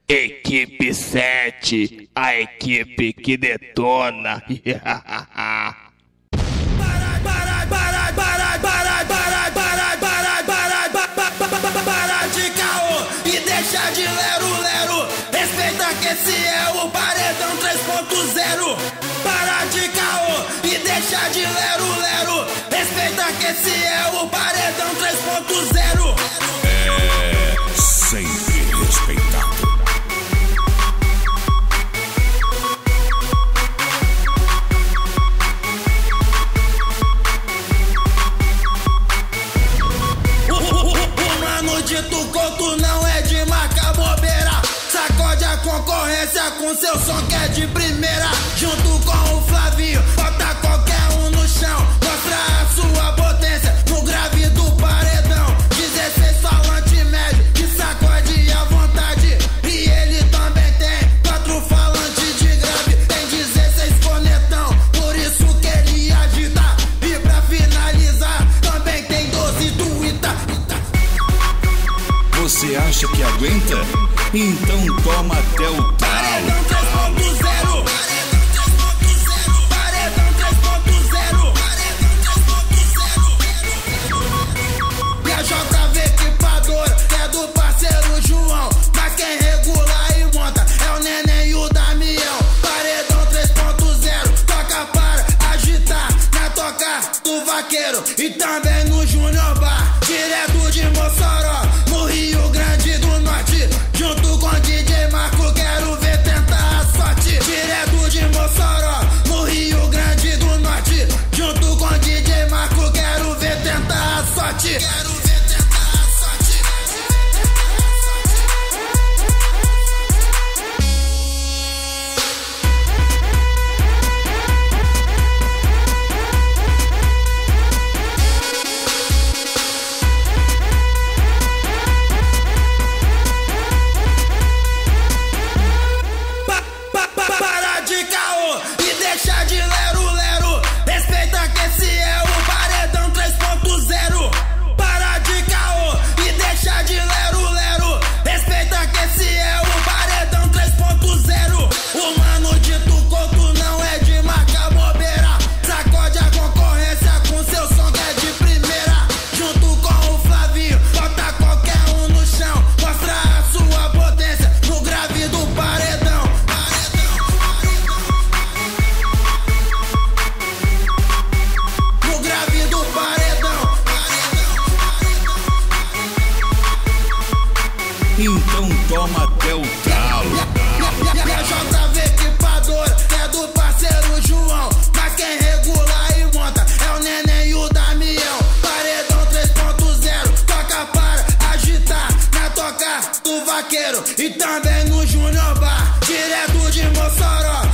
Equipe 7, a equipe que detona. Para de caô e deixa de lero-lero. Respeita que esse é o Paredão 3.0. Para de caô e deixa de lero-lero. Respeita que esse é o Paredão 3.0. É sempre respeitado. Dito Couto não é de marca bobeira. Sacode a concorrência com seu som que é de primeira. Junto com o Flavinho, bota qualquer um no chão. Mostra a sua potência no grave do paredão. 16 falante médio que sacode à vontade. E ele também tem 4 falantes de grave. Tem 16 conectão, por isso que ele agita. E pra finalizar, também tem 12 do Ita. Você acha que aguenta? Então toma até o talo. Paredão 3.0. Paredão 3.0. E a JV equipadora é do parceiro João. Mas quem regula e monta é o Neném e o Damião. Paredão 3.0. Toca para agitar na toca do vaqueiro. E também no Junior Bar, direto de Mossoró, no Rio Grande do Norte. Junto com o DJ Marco, quero ver tentar a sorte. Direto de Mossoró, no Rio Grande do Norte. Junto com o DJ Marco, quero ver tentar a sorte. Quero ver tentar a sorte. Para de caô e deixa de lero-lero. Respeita que esse é o Paredão 3.0. Para de caô e deixa de lero-lero. Respeita que esse é o Paredão 3.0. O mano dito Couto não é de marca bobeira. Sacode a concorrência com seu som que é de primeira. Junto com o Flavinho, bota qualquer um no chão. Mostra a sua potência no grave do paredão. No grave do paredão. Então toma até o talo. E a JV equipadora é do parceiro João. Mas quem regula e monta é o Neném e o Damião. Paredão 3.0. Toca para agitar na toca do vaqueiro. E também no Junior Bar, direto de Mossoró,